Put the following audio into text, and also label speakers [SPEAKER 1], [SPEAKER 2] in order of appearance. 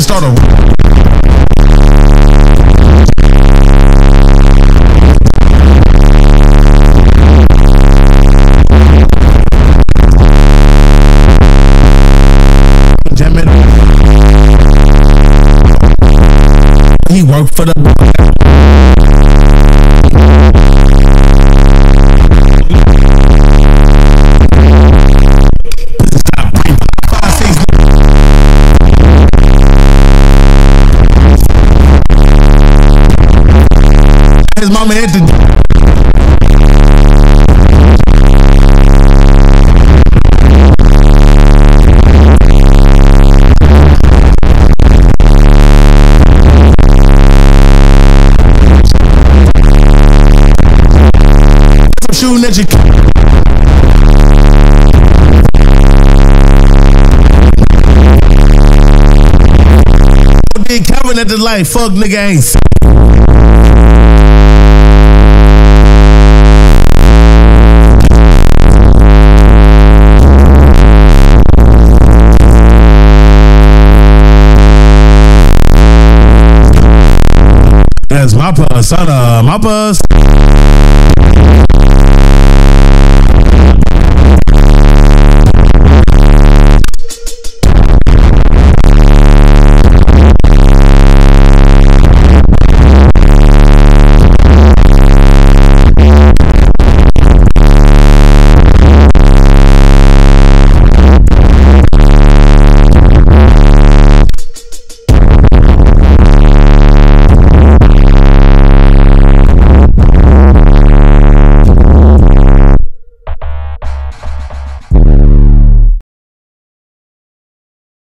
[SPEAKER 1] start a jamming. He worked for the his mama had to shooting at your did Kevin at the light. Fuck nigga ain't. That's my puss, son of my puss.